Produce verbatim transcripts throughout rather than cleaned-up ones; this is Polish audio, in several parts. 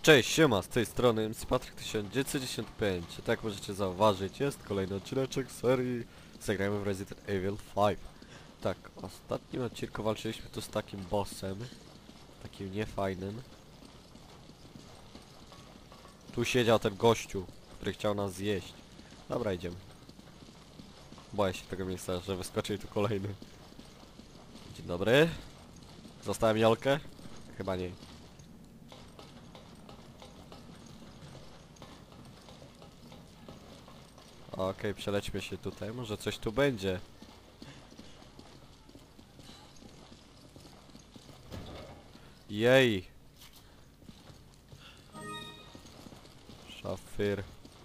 Cześć, siema, z tej strony M C Patryk tysiąc dziewięćset dziesięć pięć. Tak jak możecie zauważyć, jest kolejny odcineczek serii Zagrajmy w Resident Evil pięć. Tak, w ostatnim odcinku walczyliśmy tu z takim bossem, takim niefajnym. Tu siedział ten gościu, który chciał nas zjeść. Dobra, idziemy. Boję się tego miejsca, że wyskoczył tu kolejny. Dzień dobry. Zostałem Jolkę? Chyba nie. Okej, okay, przelećmy się tutaj, może coś tu będzie. Jej! Szafir.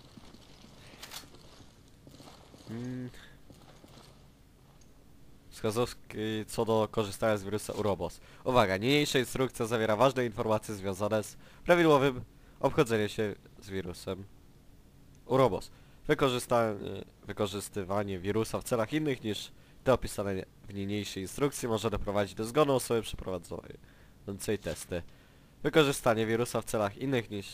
Hmm. Wskazówki co do korzystania z wirusa Urobos. Uwaga, niniejsza instrukcja zawiera ważne informacje związane z prawidłowym obchodzeniem się z wirusem Urobos. Wykorzystanie, wykorzystywanie wirusa w celach innych niż te opisane w niniejszej instrukcji może doprowadzić do zgonu osoby przeprowadzającej testy. Wykorzystanie wirusa w celach innych niż...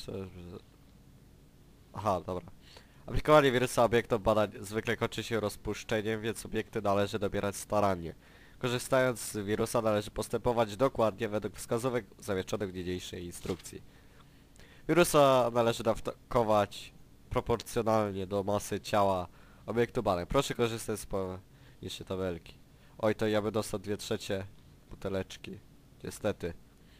Aha, dobra. Aplikowanie wirusa obiektom badań zwykle kończy się rozpuszczeniem, więc obiekty należy dobierać starannie. Korzystając z wirusa należy postępować dokładnie według wskazówek zamieszczonych w niniejszej instrukcji. Wirusa należy dawkować proporcjonalnie do masy ciała obiektu badań. Proszę korzystać z pomniejszej tabelki. Oj, to ja bym dostał dwie trzecie buteleczki. Niestety.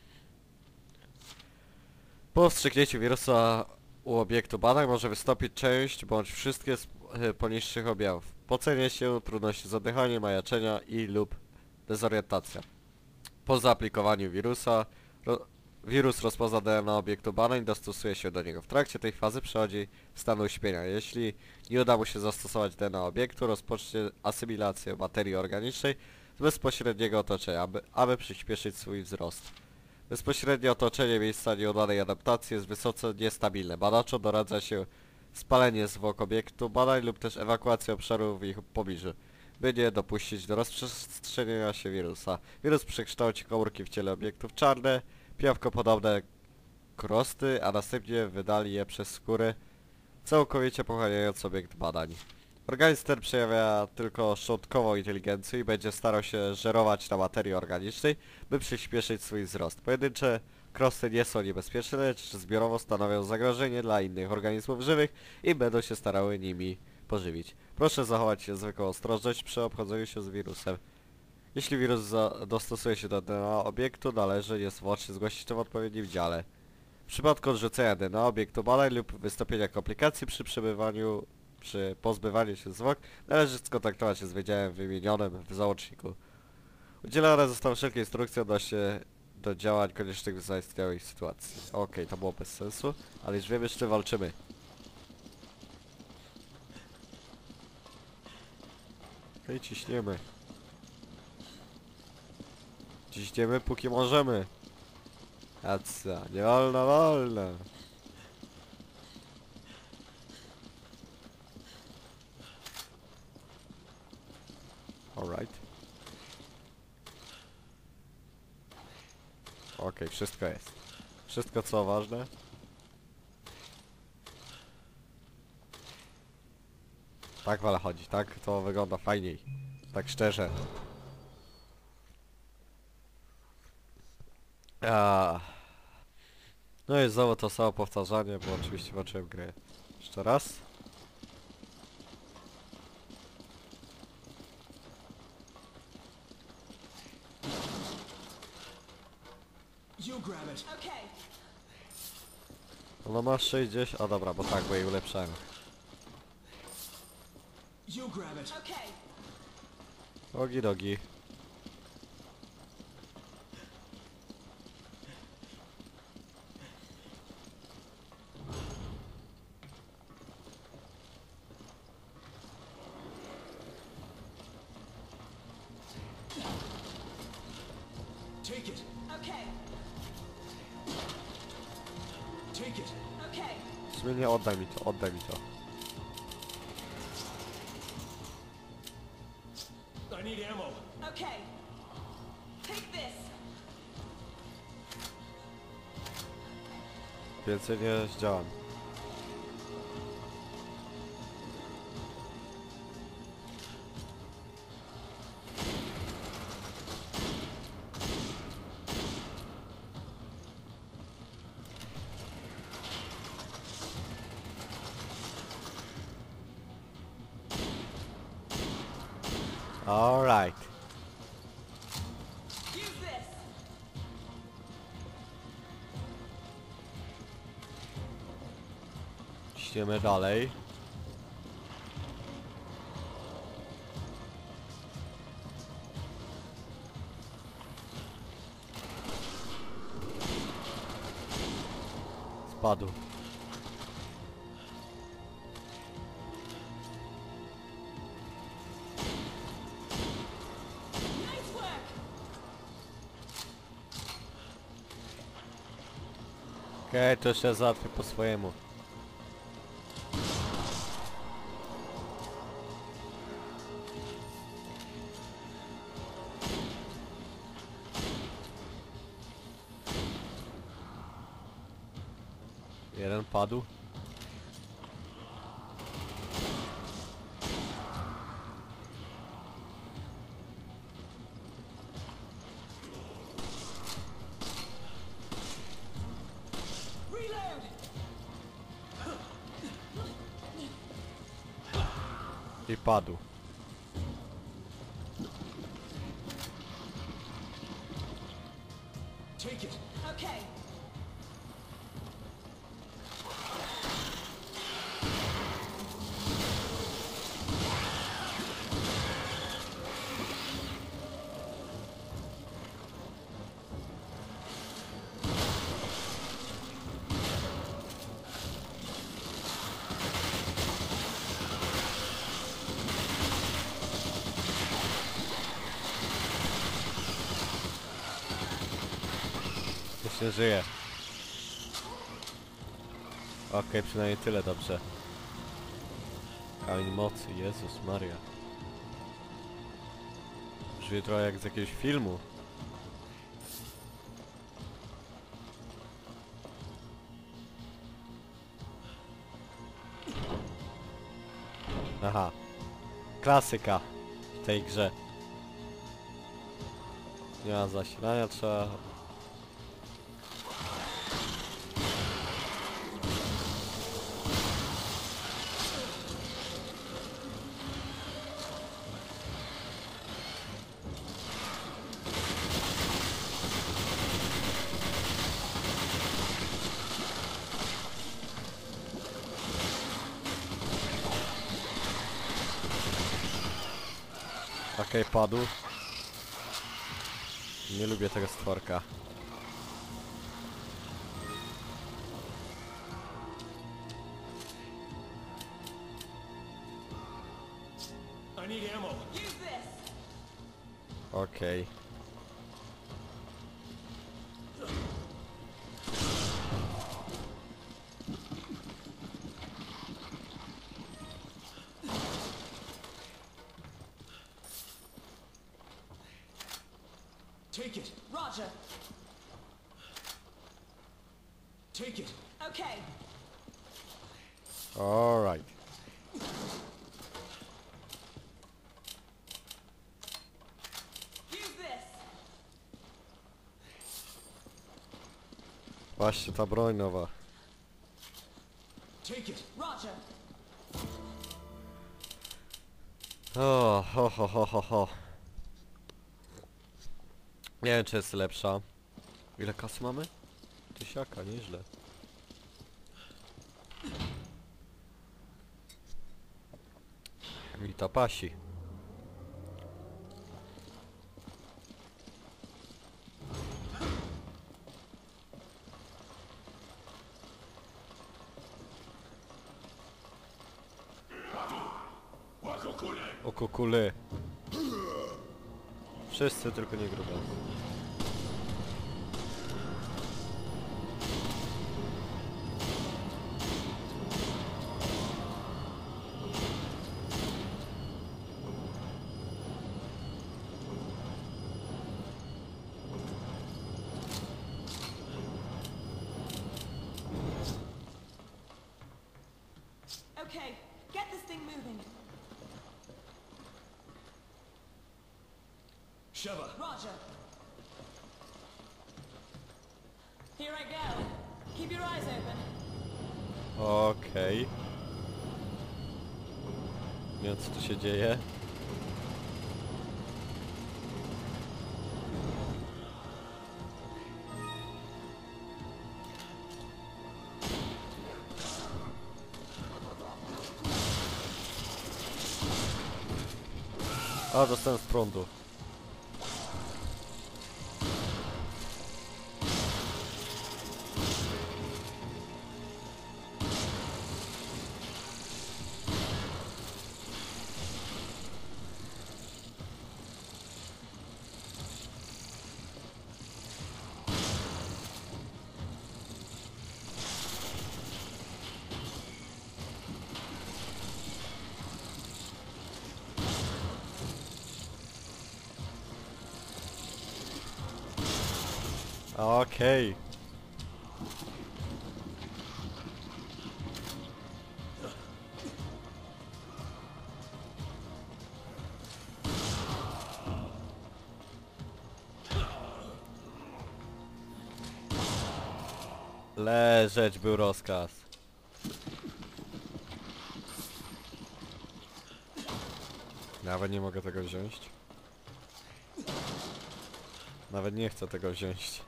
Po wstrzyknięciu wirusa u obiektu badań może wystąpić część bądź wszystkie z poniższych objawów. Pocenie się, trudności z oddychaniem, majaczenia i lub dezorientacja. Po zaaplikowaniu wirusa ro, wirus rozpozna D N A obiektu badań i dostosuje się do niego. W trakcie tej fazy przechodzi w stan uśpienia. Jeśli nie uda mu się zastosować D N A obiektu, rozpocznie asymilację materii organicznej z bezpośredniego otoczenia, aby, aby przyspieszyć swój wzrost. Bezpośrednie otoczenie miejsca nieudanej adaptacji jest wysoce niestabilne. Badaczom doradza się spalenie zwłok obiektu badań lub też ewakuację obszaru w ich pobliżu, by nie dopuścić do rozprzestrzenienia się wirusa. Wirus przekształci komórki w ciele obiektów czarne, pijawkopodobne krosty, a następnie wydali je przez skórę, całkowicie pochłaniając obiekt badań. Organizm ten przejawia tylko szczątkową inteligencję i będzie starał się żerować na materii organicznej, by przyspieszyć swój wzrost. Pojedyncze krosty nie są niebezpieczne, lecz zbiorowo stanowią zagrożenie dla innych organizmów żywych i będą się starały nimi pożywić. Proszę zachować się zwykłą ostrożność przy obchodzeniu się z wirusem. Jeśli wirus dostosuje się do D N A obiektu, należy niezwłocznie zgłosić to w odpowiednim dziale. W przypadku odrzucenia D N A obiektu badań lub wystąpienia komplikacji przy przebywaniu przy pozbywaniu się zwłok należy skontaktować się z wydziałem wymienionym w załączniku. Udzielone zostały wszelkie instrukcje odnośnie do działań koniecznych w zaistniałej sytuacji. Okej, okay, to było bez sensu, ale już wiemy, z czym walczymy. Okej, okay, ciśniemy. Ciśniemy póki możemy. A co? Nie wolno, wolno. Alright. Okej, okay, wszystko jest. Wszystko co ważne. Tak wolę chodzić, tak? To wygląda fajniej. Tak szczerze. A. No i znowu to samo powtarzanie, bo oczywiście włączyłem grę. Jeszcze raz. Ono ma sześćdziesiąt... A dobra, bo tak, bo jej ulepszałem. Ogi dogi. Take it. Okay. Take it. Okay. W sumie nie, oddaj mi to, oddaj mi to. I need ammo. Okay. Take this. Więcej nie zdziałam. All right. Use this. Ciśniemy dalej. Spadł. Nice work. Okej, okay, to jeszcze załatwię po swojemu. Jeden padł. Reload. I padł. Take it. Okay. Jeszcze żyje. Okej, okay, przynajmniej tyle dobrze. Kamień mocy, Jezus Maria. Brzmi trochę jak z jakiegoś filmu. Aha. Klasyka w tej grze. Nie ma zasilania, trzeba... Okej, okay, padł. Nie lubię tego stworka. I need ammo. Use this. Okej. Okay. Take it. Roger. Take it. Okay. All right. Use this. Właśnie ta broń nowa. Take it. Roger. O, ho, ho, ho, ho, ho. Nie wiem, czy jest lepsza. Ile kasy mamy? Tysiaka, nieźle. Mi ta pasi. O kukule. Wszyscy, tylko nie grube. Okay, get this thing moving. Sheva. Roger. Here I go. Keep your eyes open. Okej. Nie wiem co tu się dzieje. A, dostałem z prądu. Okej. Leżeć był rozkaz. Nawet nie mogę tego wziąć. Nawet nie chcę tego wziąć.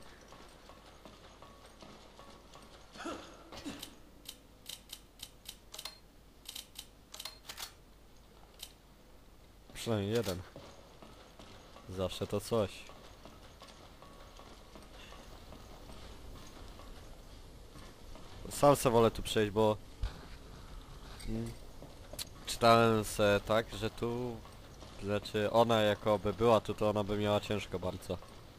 Przynajmniej jeden. Zawsze to coś. Sam se wolę tu przejść, bo... Mm, czytałem se tak, że tu... Znaczy ona jakoby była tu, to ona by miała ciężko bardzo.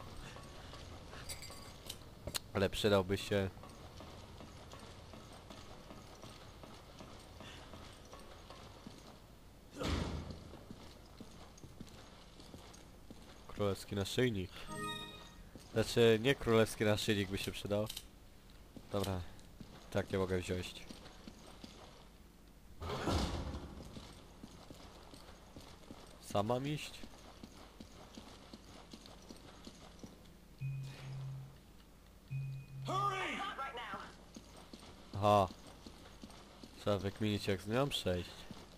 Ale przydałby się... Królewski naszyjnik. Znaczy nie królewski naszyjnik by się przydał. Dobra. Tak nie mogę wziąć. Sama iść? Hurry! Right now. Aha. Trzeba wykminić jak z nią przejść.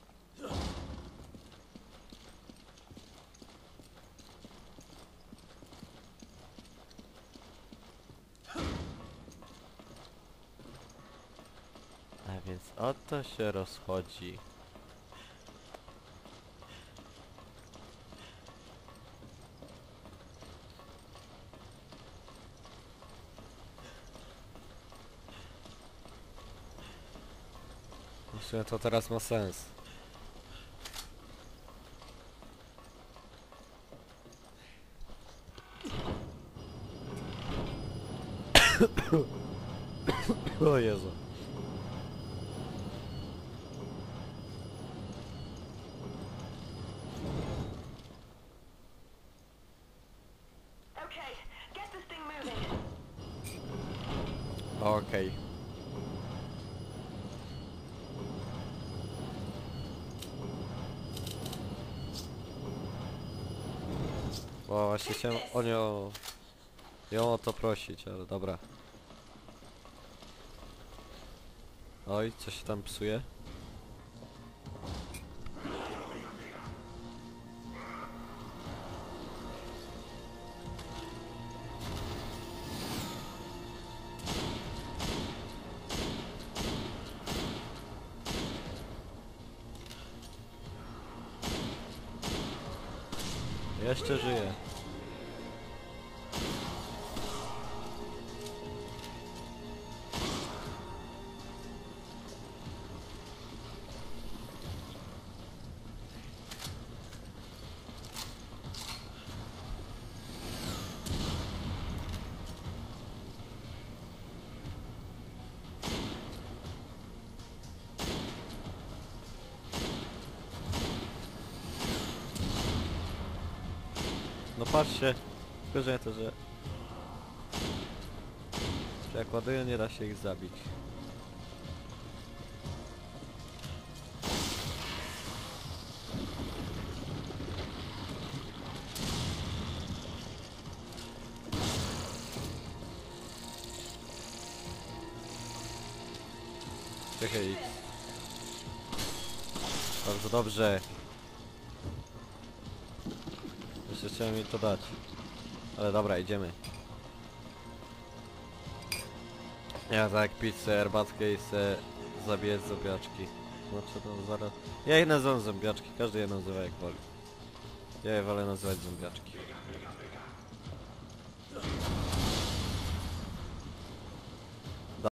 A więc o to się rozchodzi. W sumie to teraz ma sens. O Jezu. Okay, get this thing moving. Okej. Bo właśnie chciałem o nią... ją o to prosić, ale dobra. Oj, co się tam psuje? Jeszcze żyje. No patrzcie, tylko że to, że... że jak ładują, nie da się ich zabić. Trochę X. Bardzo dobrze. Jeszcze chciałem mi to dać. Ale dobra, idziemy. Ja tak pić se herbatkę i se zabijać zombiaczki. Znaczy to zaraz... Ja ich nazywam zombiaczki, każdy je nazywa jak woli. Ja je wolę nazywać zombiaczki.